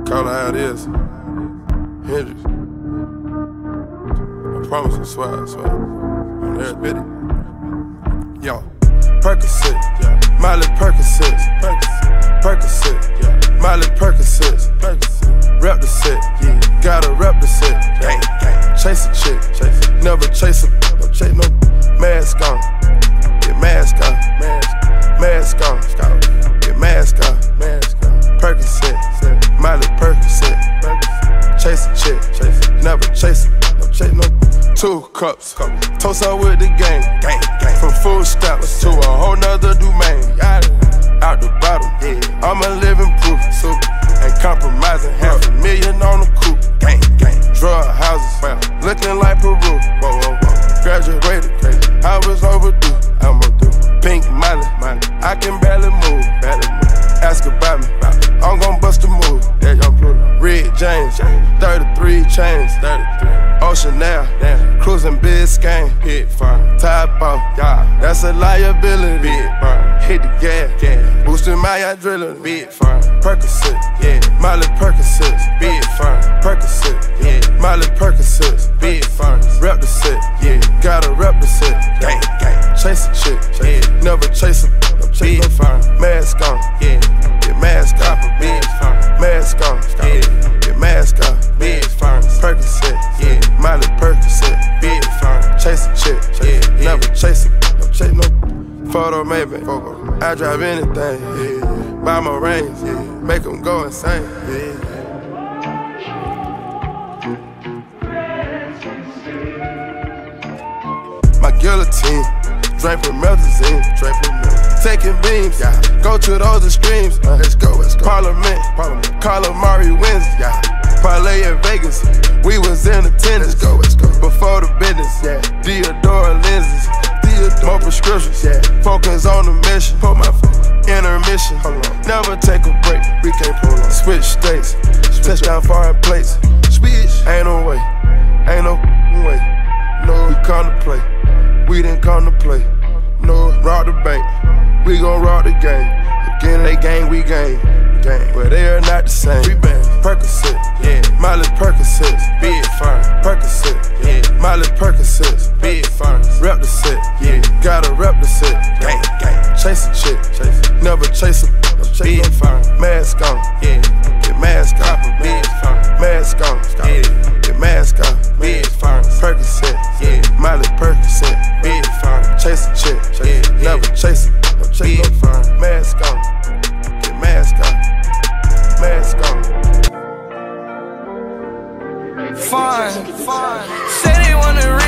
Call it how it is. Hendrix. I promise, I swear, I swear. On there, bit it. Yo, Percocet, yeah. Miley Percocet, Percocet, yeah. Miley Percocet, rep the set, yeah. Gotta rep the set, gang, gang. Chase a chick, never chase a, no chase no mask on. Get mask on, mask on, get mask on, Percocet, Miley Percocet, chase a chick, never chase a, no chase no. 2 cups, toast up with the gang, from food stamps to a whole nother domain. Out the bottom, I'm a living proof, ain't compromising. $500,000 on the coupe, drug houses, looking like Peru. Graduated, I was overdue. Pink Miley, I can barely move. Ask about me, I'm gon' bust a move. Red James, 33 chains, Ocean Air, cruising Biscayne, Tide Ball, that's a liability. Hit the gas, boosting my adrenaline. Percocet, Miley Percocet, Percocet, Miley Percocet, rep the set, gotta rep the set. Chase a chick, never chase a, no chase no mask on, get mask on, mask on, get mask on, Percocet, Miley Percocet, chase a chick, never chase a, no chase no photo maybe. I drive anything, buy my range, make them go insane. My guillotine, drink from methazine, taking beams, go to those extremes. Let's go, Parliament, Calamari wins, parlay in Vegas, we was in attendance. Before the business, Diodora lenses, more prescriptions, focus on the mission. Put my intermission, never take a break. We can't pull on. Switch states, touchdown foreign plates. Ain't no way, ain't no way. No, we come to play. We didn't come to play. No, rob the bank. We gon' rob the game. Again, they gang, we gang. But they are not the same. Percocet, Miley Percocet, Percocet, Miley Percocet, rep the set, gotta rep the set. Chase a chick, never chase a, no chase no mask on, get mask on, mask on, get mask on, Percocet, Miley Percocet, chase a chick, never chase a, no chase no mask on, get mask on, mask on. Fine, say they wanna